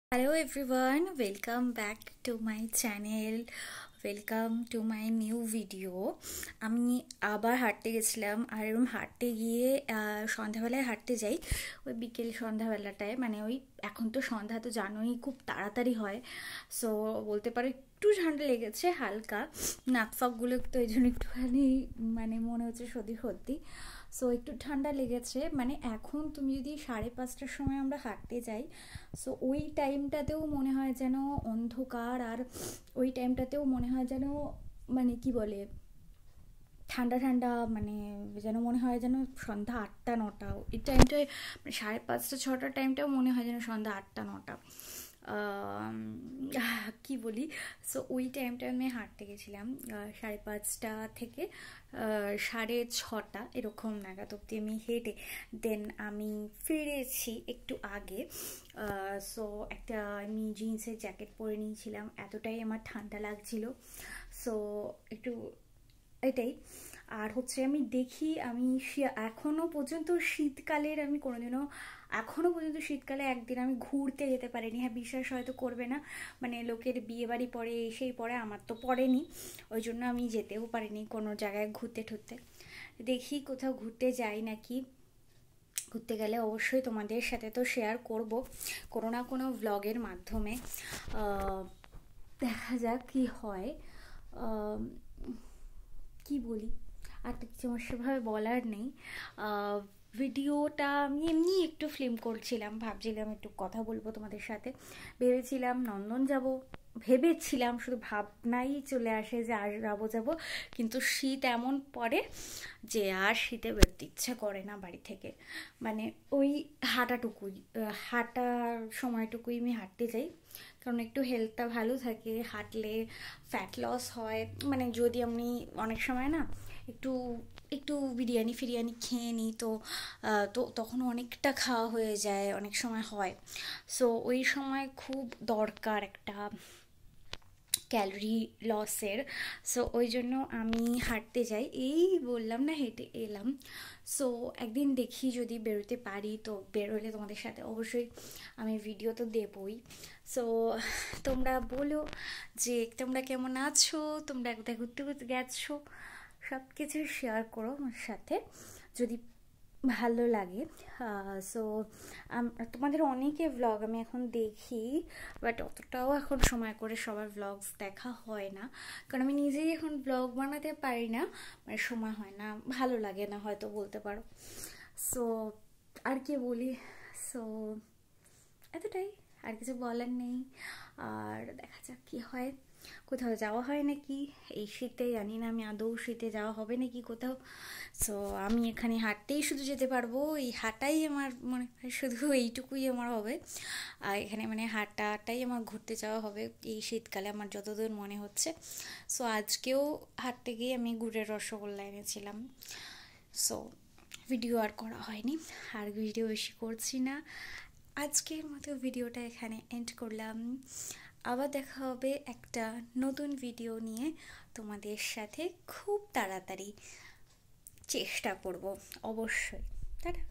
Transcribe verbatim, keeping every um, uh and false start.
Hello everyone, welcome back to my channel. Welcome to my new video. আমি আবার হাঁটতে গেছিলাম আর এরকম হাঁটতে গিয়ে সন্ধ্যাবেলায় হাঁটতে যাই ওই বিকেল সন্ধ্যাবেলাটায়, মানে ওই এখন তো সন্ধ্যা তো জানোই খুব তাড়াতাড়ি হয়। সো বলতে পারো একটু ঠান্ডা লেগেছে হালকা, নাক ফাকগুলো তো এই জন্য একটুখানি মানে মনে হচ্ছে সত্যি সত্যি। সো একটু ঠান্ডা লেগেছে, মানে এখন তুমি যদি সাড়ে পাঁচটার সময় আমরা হাঁটতে যাই, সো ওই টাইমটাতেও মনে হয় যেন অন্ধকার, আর ওই টাইমটাতেও মনে হয় যেন মানে কি বলে ঠান্ডা ঠান্ডা, মানে যেন মনে হয় যেন সন্ধ্যা আটটা নটা এই টাইমটায়, মানে সাড়ে পাঁচটা ছটার টাইমটাও মনে হয় যেন সন্ধ্যা আটটা নটা কি বলি। সো ওই টাইমটা আমি হাঁটতে গেছিলাম সাড়ে পাঁচটা থেকে সাড়ে ছটা এরকম নাগাদ অব্দি আমি হেঁটে দেন আমি ফিরেছি একটু আগে। সো একটা আমি জিন্সের জ্যাকেট পরে নিয়েছিলাম, এতটাই আমার ঠান্ডা লাগছিল। সো একটু এটাই। আর হচ্ছে আমি দেখি আমি এখনও পর্যন্ত শীতকালের আমি কোনোদিনও এখনও পর্যন্ত শীতকালে একদিন আমি ঘুরতে যেতে পারিনি। হ্যাঁ, বিশ্বাস হয়তো করবে না, মানে লোকের বিয়ে বাড়ি পরে এসেই পরে, আমার তো পড়েনি, ওই জন্য আমি যেতেও পারিনি কোনো জায়গায় ঘুরতে ঠুরতে। দেখি কোথাও ঘুরতে যাই নাকি, ঘুরতে গেলে অবশ্যই তোমাদের সাথে তো শেয়ার করব কোনো না কোনো ভ্লগের মাধ্যমে। দেখা যাক কি হয়, কি বলি, আর তো কিছু আমার সেভাবে বলার নেই। ভিডিওটা আমি এমনি একটু ফিল্ম করছিলাম, ভাবছিলাম একটু কথা বলবো তোমাদের সাথে। ভেবেছিলাম নন্দন যাব, ভেবেছিলাম, শুধু ভাবনাই চলে আসে যে আর যাবো যাবো, কিন্তু শীত এমন পড়ে যে আর শীতে বেরোতে ইচ্ছা করে না বাড়ি থেকে। মানে ওই হাঁটাটুকুই, হাঁটার সময়টুকুই আমি হাঁটতে যাই, কারণ একটু হেলথটা ভালো থাকে, হাঁটলে ফ্যাট লস হয়। মানে যদি আমি অনেক সময় না একটু একটু বিরিয়ানি ফিরিয়ানি খেয়ে নিই, তো তো তখন অনেকটা খাওয়া হয়ে যায়, অনেক সময় হয়। সো ওই সময় খুব দরকার একটা ক্যালোরি লসের। সো ওই জন্য আমি হাঁটতে যাই, এই বললাম না হেঁটে এলাম। সো একদিন দেখি যদি বেরোতে পারি, তো বেরোলে তোমাদের সাথে অবশ্যই আমি ভিডিও তো দেবই। সো তোমরা বলো যে তোমরা কেমন আছো, তোমরা কোথায় ঘুরতে ঘুরতে গেছো, সব কিছু শেয়ার করো আমার সাথে যদি ভালো লাগে। সো তোমাদের অনেকে ভ্লগ আমি এখন দেখি, বাট অতটাও এখন সময় করে সবার ভ্লগস দেখা হয় না, কারণ আমি নিজেই এখন ভ্লগ বানাতে পারি না, মানে সময় হয় না, ভালো লাগে না হয়তো বলতে পারো। সো আর কি বলি, সো এতটাই, আর কিছু বলার নেই। আর দেখা যাক কী হয়, কোথাও যাওয়া হয় নাকি এই শীতে, জানি না আমি আদৌ শীতে যাওয়া হবে নাকি কোথাও। সো আমি এখানে হাঁটতেই শুধু যেতে পারবো, এই হাঁটাই আমার মনে হয় শুধু এইটুকুই আমার হবে, আর এখানে মানে হাঁটাটাই আমার ঘুরতে যাওয়া হবে এই শীতকালে আমার যতদূর মনে হচ্ছে। সো আজকেও হাঁটতে গিয়ে আমি গুড়ের রসগোল্লা এনেছিলাম। সো ভিডিও আর করা হয়নি, আর ভিডিও বেশি করছি না, আজকের মতো ভিডিওটা এখানে এন্ড করলাম। আবার দেখা হবে একটা নতুন ভিডিও নিয়ে তোমাদের সাথে খুব তাড়াতাড়ি, চেষ্টা করব অবশ্যই। টাটা।